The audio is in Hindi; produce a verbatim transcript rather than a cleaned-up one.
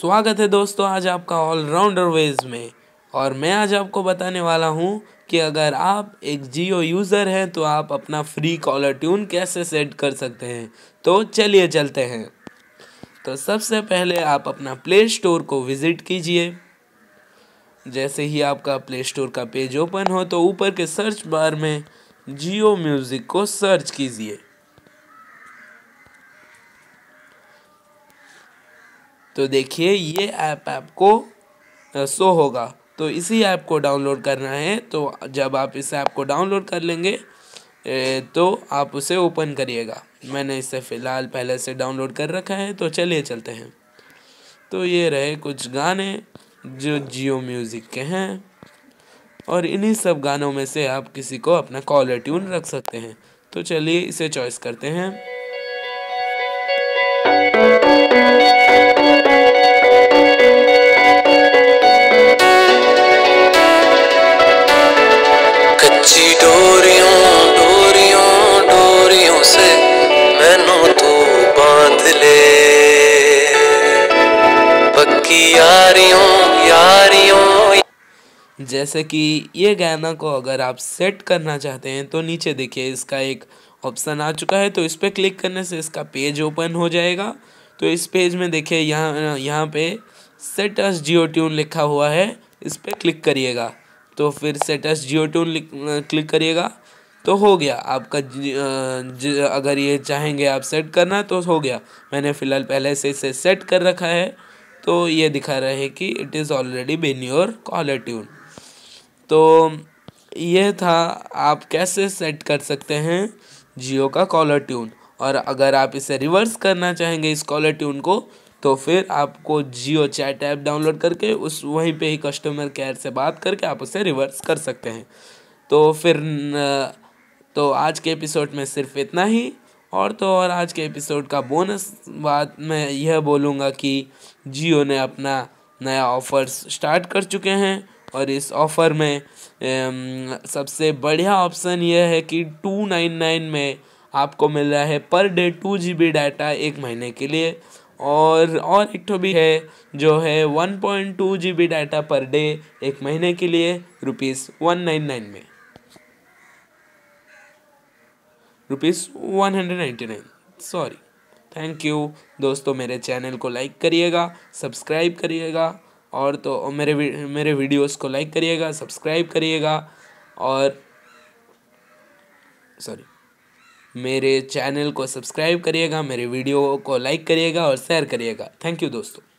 स्वागत है दोस्तों आज आपका ऑलराउंडर वेज में। और मैं आज आपको बताने वाला हूं कि अगर आप एक जियो यूज़र हैं तो आप अपना फ्री कॉलर ट्यून कैसे सेट कर सकते हैं। तो चलिए चलते हैं। तो सबसे पहले आप अपना प्ले स्टोर को विज़िट कीजिए। जैसे ही आपका प्ले स्टोर का पेज ओपन हो तो ऊपर के सर्च बार में जियो म्यूज़िक को सर्च कीजिए। तो देखिए ये ऐप आपको शो होगा। तो इसी ऐप को डाउनलोड करना है। तो जब आप इस ऐप को डाउनलोड कर लेंगे तो आप उसे ओपन करिएगा। मैंने इसे फ़िलहाल पहले से डाउनलोड कर रखा है। तो चलिए चलते हैं। तो ये रहे कुछ गाने जो जियो म्यूज़िक के हैं और इन्हीं सब गानों में से आप किसी को अपना कॉलर ट्यून रख सकते हैं। तो चलिए इसे चॉइस करते हैं। कच्ची डोरियों डोरियों डोरियों से मैनू तू बांध ले, पक्की यारियों यारियों। जैसे कि ये गाना को अगर आप सेट करना चाहते हैं तो नीचे देखिए इसका एक ऑप्शन आ चुका है। तो इस पर क्लिक करने से इसका पेज ओपन हो जाएगा। तो इस पेज में देखिए यहाँ यहाँ पे सेट अस जियो ट्यून लिखा हुआ है। इस पर क्लिक करिएगा। तो फिर set as Jio tune click करिएगा तो हो गया आपका। ज, ज, अगर ये चाहेंगे आप सेट करना तो हो गया। मैंने फ़िलहाल पहले से इसे सेट कर रखा है। तो ये दिखा रहा है कि it is already been your caller tune. तो ये था आप कैसे सेट कर सकते हैं जियो का कॉलर ट्यून। और अगर आप इसे रिवर्स करना चाहेंगे इस कॉलर ट्यून को तो फिर आपको जियो चैट ऐप डाउनलोड करके उस वहीं पे ही कस्टमर केयर से बात करके आप उसे रिवर्स कर सकते हैं। तो फिर तो आज के एपिसोड में सिर्फ इतना ही। और तो और आज के एपिसोड का बोनस बात मैं यह बोलूँगा कि जियो ने अपना नया ऑफ़र्स स्टार्ट कर चुके हैं। और इस ऑफ़र में सबसे बढ़िया ऑप्शन यह है कि टू नाइन नाइन में आपको मिल रहा है per day two G B data एक महीने के लिए। और और एक तो भी है जो है one point two G B data per day एक महीने के लिए रुपीज़ वन नाइन नाइन में rupees one hundred ninety nine sorry. Thank you दोस्तों। मेरे चैनल को लाइक करिएगा, सब्सक्राइब करिएगा। और तो मेरे मेरे वीडियोस को लाइक करिएगा, सब्सक्राइब करिएगा। और सॉरी मेरे चैनल को सब्सक्राइब करिएगा, मेरे वीडियो को लाइक करिएगा और शेयर करिएगा। थैंक यू दोस्तों।